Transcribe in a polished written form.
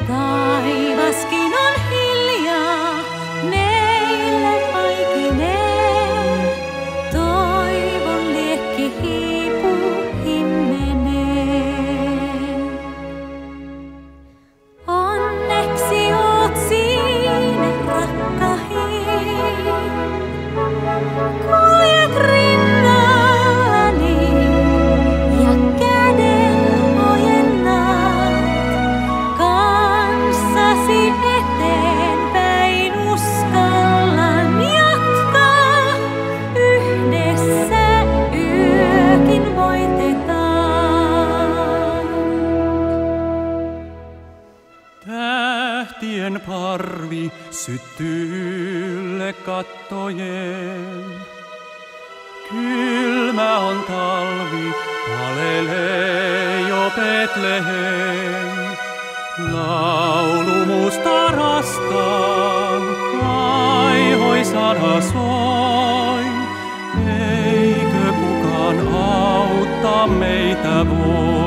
Taivaskin on hiljaa meille kaikineen. Toivon liekki hiipuu himmenee. Onneksi oot siinä, rakkahin. Kuljet rinnallani ja käden ojennat. Kanssasi eteenpäin uskallan jatkaa. Yhdessä yökin voitetaan. Tähtien parvi syttyy ylle kattojen. Kylmä on talvi, palelee jo Betlehem. Laulu musta raskaan, vaihoisana soi. Eikö kukaan auttaa meitä voi?